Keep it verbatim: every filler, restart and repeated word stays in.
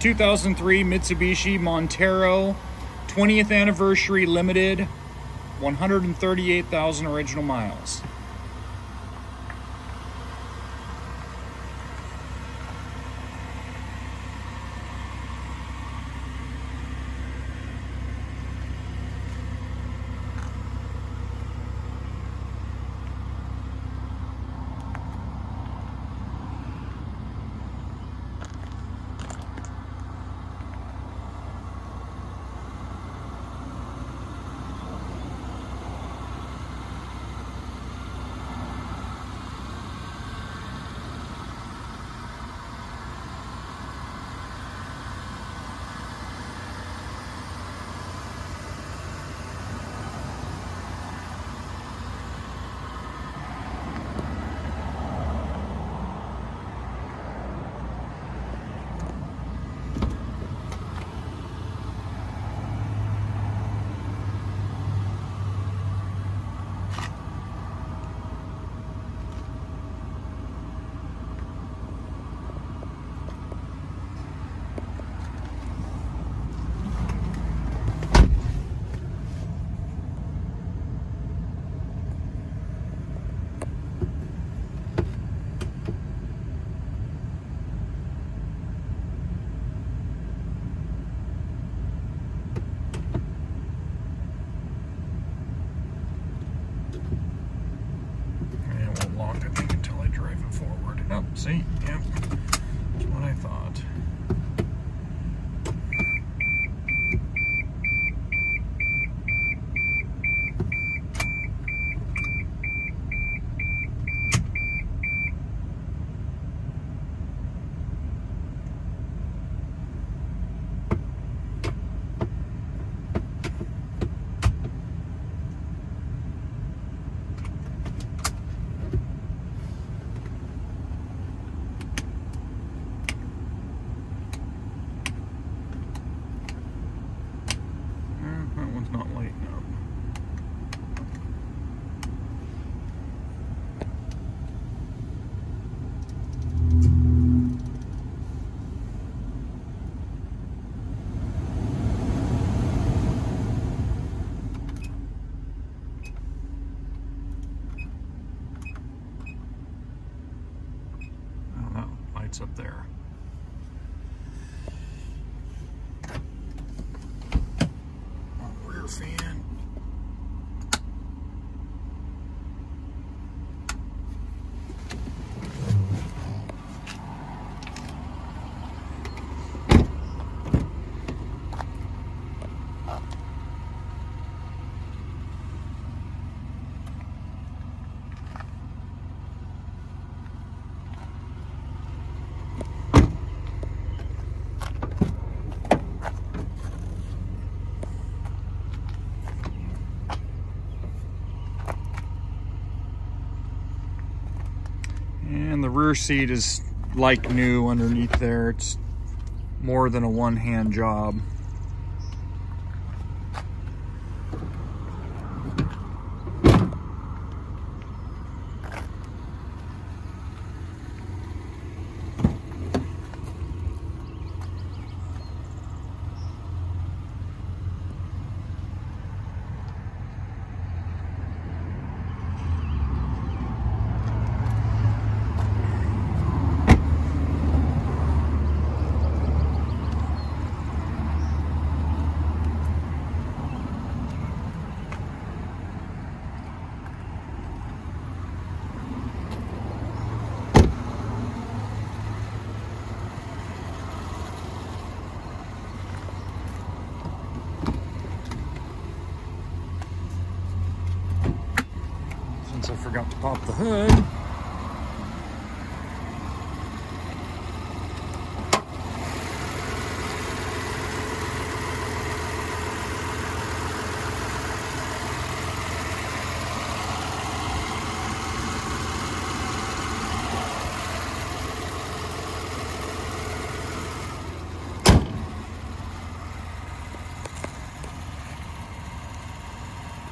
two thousand three Mitsubishi Montero, twentieth anniversary limited, one hundred thirty-eight thousand original miles. Oh, see? Yep. That's what I thought. Not lighting up. Oh, that lights up there. Fan. And the rear seat is like new underneath there. It's more than a one-hand job. I forgot to pop the hood.